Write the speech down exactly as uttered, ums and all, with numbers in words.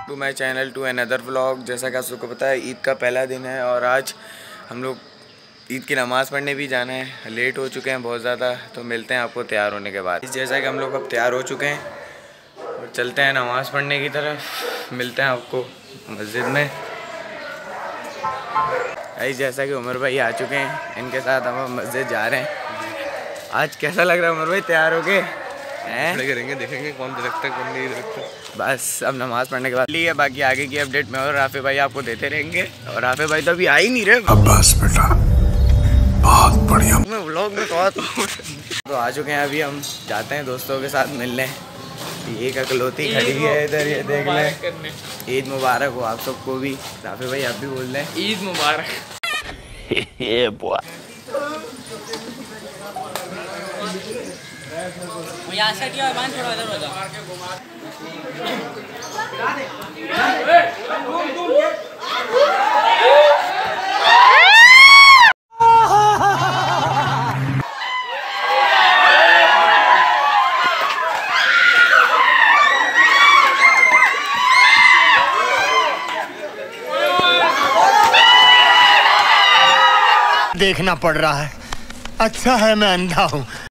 To my channel to another vlog. जैसा कि आप सबको पता है ईद का पहला दिन है और आज हम लोग ईद की नमाज़ पढ़ने भी जाना है। लेट हो चुके हैं बहुत ज़्यादा, तो मिलते हैं आपको तैयार होने के बाद। जैसा कि हम लोग अब तैयार हो चुके हैं और चलते हैं नमाज़ पढ़ने की तरफ। मिलते हैं आपको मस्जिद में। भाई जैसा कि उमर भाई आ चुके हैं, इनके साथ हम मस्जिद जा रहे हैं। आज कैसा लग रहा है उमर भाई तैयार हो गए? खड़े करेंगे, देखेंगे कौन दरख्त है कौन नहीं दरख्त। बस अब नमाज पढ़ने के बाद लिए बाकी आगे की अपडेट में और राफे भाई आपको देते रहेंगे। और राफे भाई तो अभी आ ही नहीं रहे। अब्बास बेटा बहुत बढ़िया। मैं व्लॉग में कहा तो आ चुके हैं। अभी हम जाते हैं दोस्तों के साथ मिलने। एक अकलौती खड़ी है इधर, ये देख लें। ईद मुबारक हो आप सबको भी। राफे भाई आप भी बोल रहे हैं ईद मुबारक। ये बुआ यहाँ से क्या बांध थोड़ा इधर हो जाओ। देखना पड़ रहा है। अच्छा है मैं अंधा हूँ।